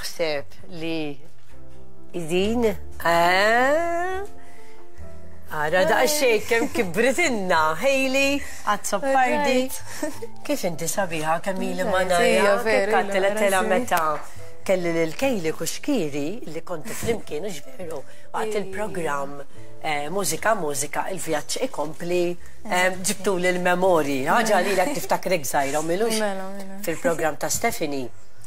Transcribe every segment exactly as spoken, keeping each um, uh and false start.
Ħseb li idin Ara da xejn kemm kibritinna, Hayley, għad-soppardi. Kif inti sabiħa Kamili Manara, kif kattiletela meta kelli l-Kejli Kuxkiri li konti flimkien ġveru għat il-program Mużika Mużika il-vjaġġ ikompli ġibtu l-memori. Ħaġa li l-għak tiftakrek zaħira u milux fil-program ta' Stephanie.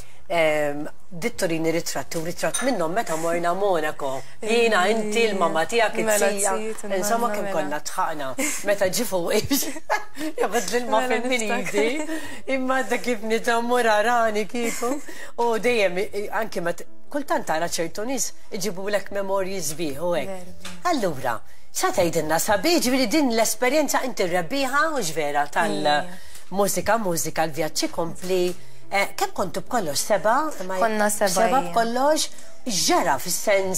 Dittorini ritratti u ritratt minnom meta morna Monaco. Jina, inti, l-mamma tijak, it-sija. Insomma, kem konna tħaqna. Meta ġifu iġ. Jabad l-ma femminidi. Imma da kif nitamur arani kifu. U dejjem, anki mat, kultant tara ċertu nis iġibu l-ek memorji zbiħu għek. Allura, sa tajdinna sabi, ġviri din l-esperienza inti rabbiħa u ġvera tal-mużika, mużika, l-vjaċċi kompli. Kem kontu b'kollox, seba? Konna seba. Seba b'kollox, ġara fil-sens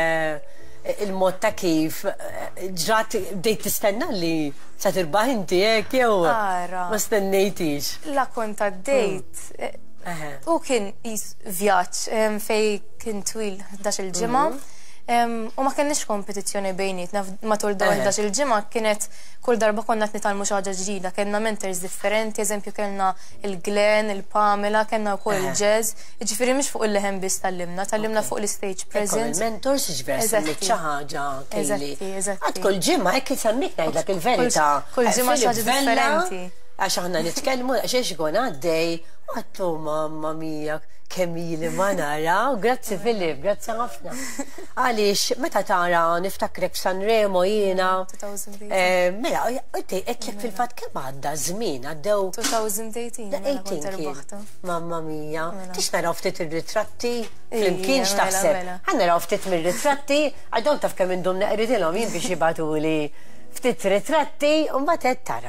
il-mod ta' kif ġrat bdejt tistenna li sa tirbaħ inti, jek, jew ma stennejtix. La konta d-dejt. U kien vjaċ fej kien twil ħdax il-ġimma. U ma kienx kompetizzjoni bejnietna matul dawn ħdax il-ġimgħa kienet kull darba konna qed nitalmu xi ħaġa ġdida, kellna mentors differenti, eżempju kellna il-Glenn, il-Pamela, kellna wkoll il-Jazz, jiġifieri mhix fuq il-leħen biss tallimna, tallimna fuq l-stage presence. Il-mentors jiġifieri semmit xi ħaġa kelli. Għad kull ġimgħa hekk isemmik ngħidlek il-verità. Kull ġimgħa xi ħaġa differenti. Għax aħna nitkellmu għax eħx ikun għaddej, għattu mamma mija Kamili Manara, u grazzi Filip, grazzi ħafna. Għalix, meta tara niftakrek Sanremo jina. Mela, għetlek fil-fat kem għadda zmin, għaddew. twenty eighteen. Mamma mija. Tix naraw ftit il-ritratti, fl-imkien xtaħseb. Għan naraw ftit mill-ritratti, għaddew taf kem indum neqridilom jien biex jibatu li ftit ritratti, un batet tara.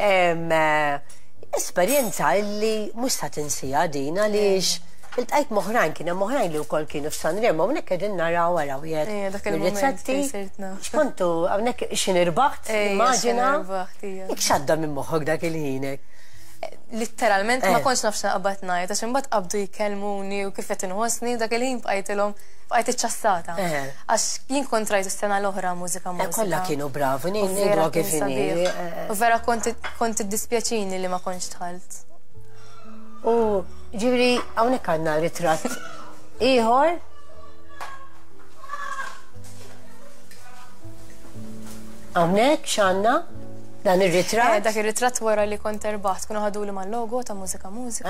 Esperienza illi mux ta' tinsija din għalix il-tqajt moħrajn kiena moħrajn li u kol kienu f-Sanremo għawnek għedin naraw għaraw jgħed il-ritratti xkontu għawnek xinirbaħt immaġina ik xadda minn moħħok dak il-ħinek literalment ma konx nafx naqbat najt għax imbagħad qabdu jkellmuni u kif qed inħossni dak il-ħin bqajtilhom bqajt iċċassata għax jien kont rajt is-sena l-oħra mużika mużika. Kollha kienu bravi, ngħidu kif inhi. U vera kont iddispjaċini li ma kontx dħalt. U ġifieri hawnhekk għandna ritratt ieħor. Hawnhekk x'għandna? Dan ir-ritratt? Dak ir-ritratt wara li kont erbaħt, kienu ħaduli mal-logo ta' mużika mużika.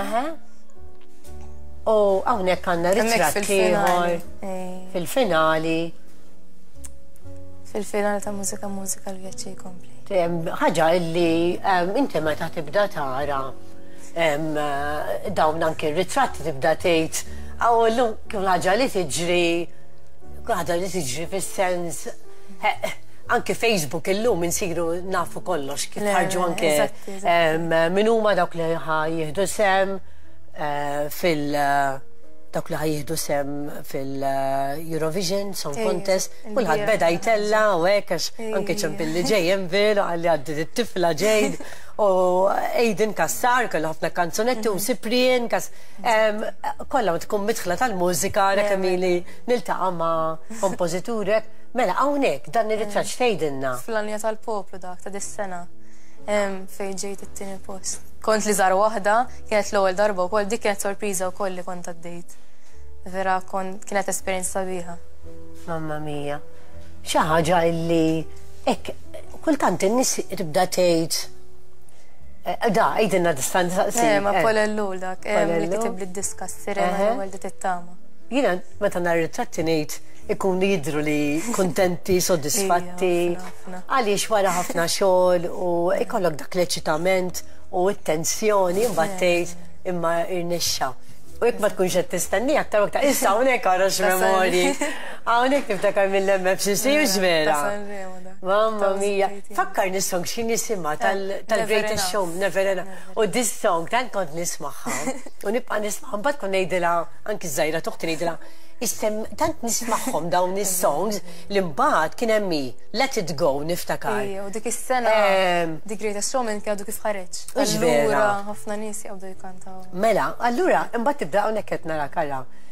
U hawnhekk għandna ritratt ieħor fil-finali. Fil-finali ta' mużika mużika l-vjaġġi jkompli. Ħaġa illi inti meta tibda tara dawn anke r-ritratti tibda tgħid għawlu kif ħaġa li tiġri ħaġa li tiġri fis-sens anke Facebook illum insiru nafu kollox kif ħarġu anke min huma dawk li ħajjieħdu sem fil dawk li ħajjieħdu sem fil-Eurovision Song Contest, kulħadd beda jtella u hekk għax anke ċempilli ġej Envil għalli għaddit it-tifla ġejd u Aiden Kassar kellu ħafna kanzonetti u Cyprien kas kollha tkun midħla tal-mużika kemm ili niltaqa' ma' kompożiturek. Mela, hawnhekk dan ir-ritratt x'tgħidilna? Fl-Anja tal-Poplu dak ta' dis-sena fejn ġejt it-tieni post. Kont li żar waħda, kienet l-ewwel darba wkoll dik kienet sorpriża wkoll li kont għaddejt. Vera kienet esperjenza sabiħa. Mamma mija. Xi ħaġa illi hekk kultant in-nies tibda tgħid da għidilna distanza Eh, ma Paul Ellul dak, li kitib li d-diska s-sirena l-ewwel di tittama. Jiena meta nar ritratti ngħid ikunu jidru li kontenti, soddisfatti, għaliex wara ħafna xogħol u ikollok dak l-eċitament u t-tensjoni mbattejt imma irnexxa. U jekk ma tkunx qed tistenni aktar aktar issa hawnhekk għarax memorji. Hawnhekk niftakar mill-M F C C u ġvera. Mamma mija. Fakkar nis-song x'in nisimha tal-Greatest Show Never Enough. U dis song tant kont nismaħħa. U nibqa' nismaħħa mbagħad kont ngħidilha anki żgħira toħti ngħidilha Istem, tant nismaħħom dawn is-songs li mbagħad kien hemm Let It Go niftakar. U dik is-sena dik Greatest Showman kien għadu kif ħareġ. Allura ħafna nies jaqbdu jkantaw. Mela, allura imbagħad tibda hawnhekk qed nara kara.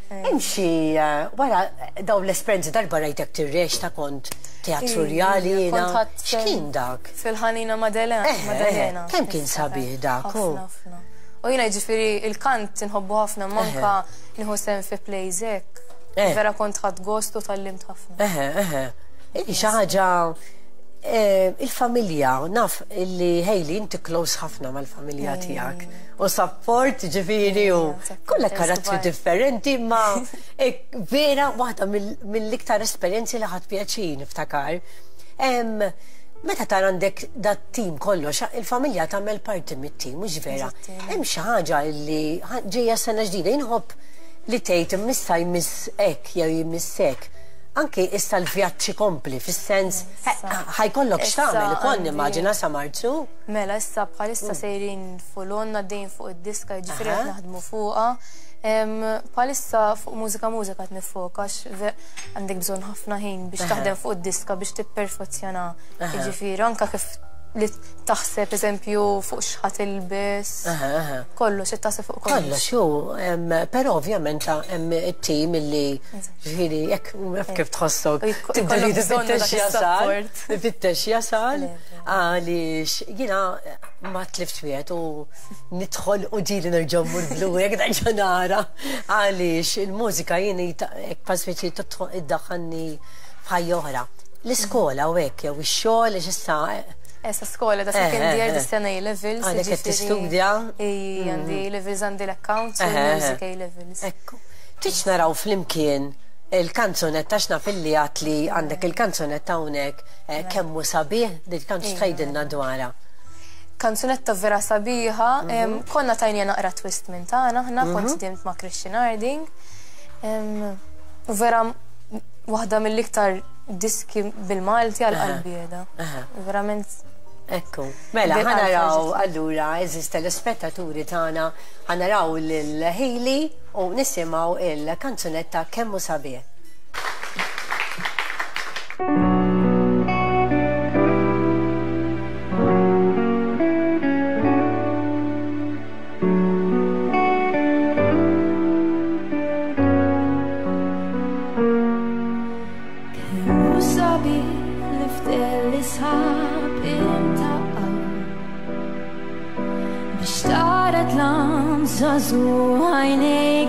Imxi, wara, daw l-esperienzi darba rajtek tirrex ta' kont teatru reali jena. X'kien dak? Fil-ħanina Madalena. Kemm kien sabiħ dak? U jina ġifiri il-kant nħobbu ħafna manka nħu sem fi plejzek. Vera kont ħad gostu tal-limt ħafna. Eħe, eħe. Xaħġa il-familja, naf illi Hayley inti close ħafna mal-familja tijak. U support ġifiri u kolla karattri differenti, ma vera waħda mill-iktar esperienzi li ħad pjaċin niftakar. Meta tar għandek dat tim kollox, il-familja tagħmel parti mit-tim, mhux vera. Hemm xi ħaġa li ġejja sena ġdida jinħobb li tgħid imissa jmiss hekk jew jmiss hekk. Anki issa l-vjaġġ ikompli, fis-sens ħajkollok x'tagħmel ikoll nimmaġina sa Marzu. Mela issa bħalissa sejrin fulonna dejn fuq id-diska, ġifieri qed naħdmu fuqha. Bħalissa fuq mużika mużika qed nifokax, għandek bżonn ħafna ħin biex taħdem fuq id-diska biex tipperfezzjona. Jiġifieri anke kif li taħseb eżempju fuq x'ħat ilbes. Kollox qed taħseb fuq kollox. Kollox ju, però ovvjament hemm it-tim illi ġifieri jekk kif tħossok tibda tfittex jasal, tfittex jasal għaliex jiena ma tlift wieħed u nidħol u ġieli nerġa' mmur blu jekk nerġa' nara għaliex il-mużika jien hekk paspeċi iddaħħalni f'ħajja oħra. L-iskola u hekk jew ix-xogħol issa Essa skola da second year dis-sena A-levels. Għalek qed tistudja? Għandi A-levels għandi l-accounts u music A-levels. Ekku. Tiġ naraw flimkien il-kanzunetta x'na fil-li għat li għandek il-kanzunetta hawnhekk kemmu sabiħ li kantx tgħidilna dwarha. Kanzunetta vera sabiħa, konna tajnija naqra twist minn tagħna, aħna kont dimt ma' Christian Harding. U vera waħda mill-iktar diski bil-Malti għal-qalbi jeda. Verament. Ekku. Mela, ħanaraw allura, eżis telespettaturi tagħna, ħanaraw lil-Hayley u nisimgħu il-kanzunetta Kemmu Sabiħ. Zazu għajnek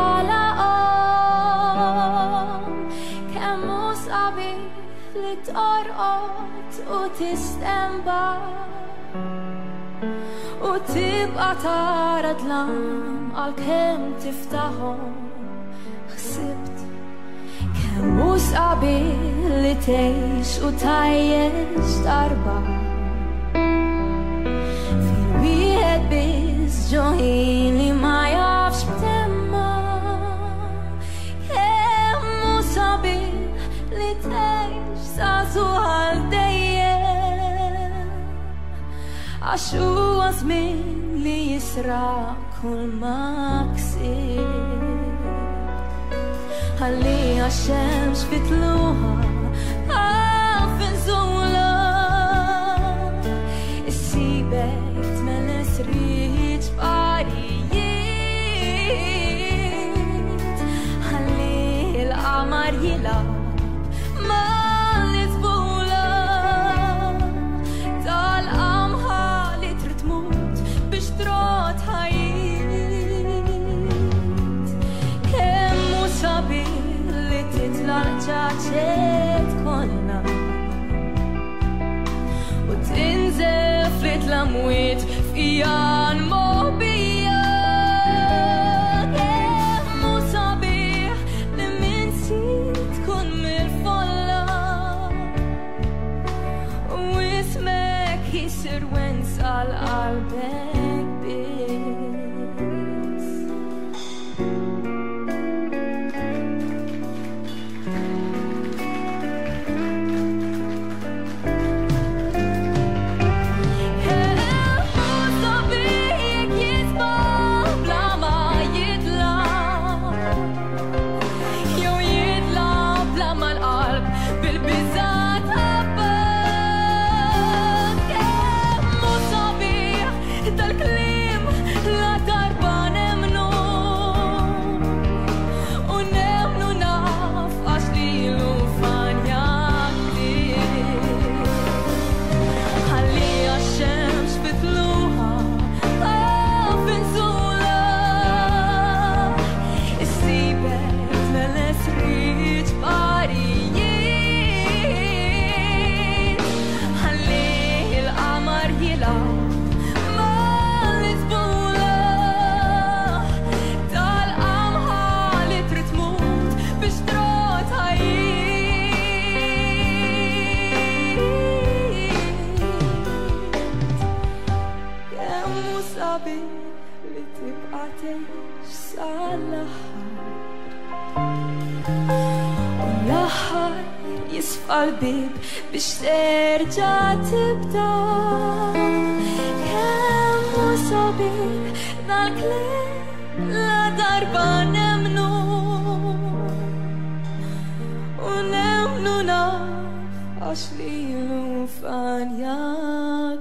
talaqom Kemmu sabiħ li torqod u tistemba U tibqa tara tlam għal-kem tiftaħom Ħsibt Kemmu sabiħ li teħx u tajjex darba Fil-wieħed biz ġoħin li ma jafx b'temma Kemmu sabiħ li teħx sasu għal dejjem Għax huwa żmien li jisraq kull ma ksibt Ħalli għax-xemx fitluha għal finżula Issibek tmelles riħ b'qarijiet Ħalli l-qamar jilgħab mal-li tbula tal-qamħa li trid tmut biex trot ħajjit Kemmu sabiħ li titla' l-ġaċet kollha u tinżel fl-amwiet f'ijan moħbija Kemmu sabiħ li minsi tkun mill-folla u ismek jisir wenza l-qalbek biss Kemmu sabiħ ħajbet mel-esriġ barijiet ħalli il-qamar jilgħab li tibqa' tgħix sal-aħħar u l-aħħar jisfa' l-bib biex terġa' tibda kemm hu sabiħ dal-kliem la darba nemmnu u nemmnu naf għax lilu fanjak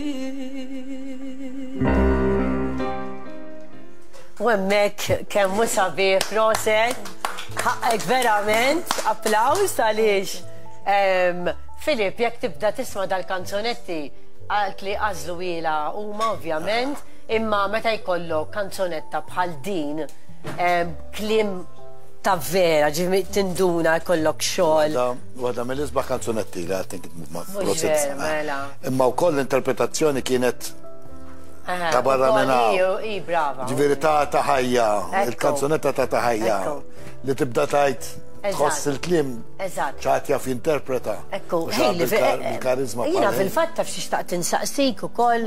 U hemmhekk kemm hu sabiħ proset, ħaqek verament, applaws għaliex. Filip, jekk tibda tisma' dal-kanzonetti għalt li għażlu ilha huma ovvjament, imma meta jkollok kanzonetta bħal din, kliem ta' vera, ġimi tinduna jkollok xogħol. Waħda mill-isbaħ kanzonetti li għattin ma' proset. Imma wkoll l-interpretazzjoni kienet ta' barra minna. Ġifieri ta' ta' ħajja, il-kanzonetta ta' ta' ħajja. Li tibda tajt tħoss il-klim ċaħt jaf jinterpreta. Ekku, il-karizma. Jina fil-fatt taf xiex tinsaqsik ukoll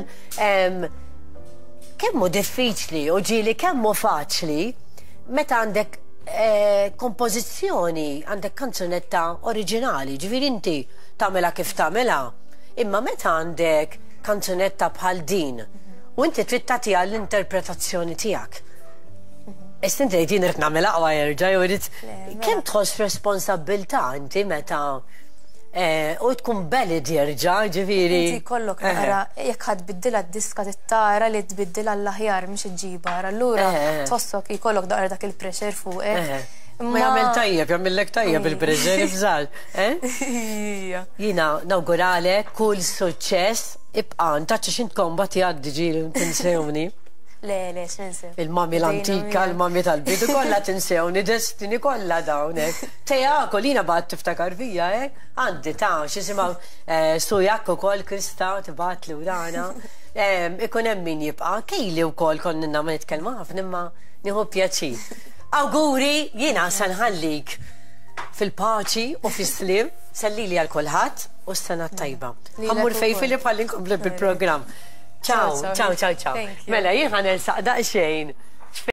kemmu diffiċli u ġili kemmu faċli meta għandek kompożizzjoni, għandek kanzonetta oriġinali, ġifieri inti tagħmilha kif tagħmilha, imma meta għandek kanzonetta bħal din u inti trid tagħtiha l-interpretazzjoni tiegħek. Istinti jtin irid nagħmel aqwa jerġa' jew irid kemm tħoss responsabbiltà inti meta u tkun belid jerġa' ġifieri. Inti jkollok naqra jekk ħadd biddilha d-diska tittara li tbiddilha l-aħjar mhix iġġibha, allura tħossok jkollok daqra dak il-pressure fuqek. Ma jagħmel tajjeb, jagħmellek tajjeb il-pressure fżal. Jiena nawguralek kull suċċess ibqa' ntaċċa x'intkom bagħad jgħaddi ġieli tinsewni. Le, le, x'ninsew. Il-mami l-antika, il-mami tal-bidu, kollha tinsewni, destini kollha dawnek. Tejako, lina baqgħet tiftakar fija, eh? Għandi ta' x'isimha Sujak ukoll Krista tibgħat li wrana. Ikun hemm min jibqa' Kejli wkoll konna ma nitkellmu ħafna imma nieħu pjaċir. Awguri, jiena se nħallik fil-paċi u fis-slim, sellili għal kulħadd u s-sena tajba. Ħammur fej Filip ħalli nkompli bil-programm. Ciao, ciao, ciao, ciao. Mela, jien ħanelsaq daqsxejn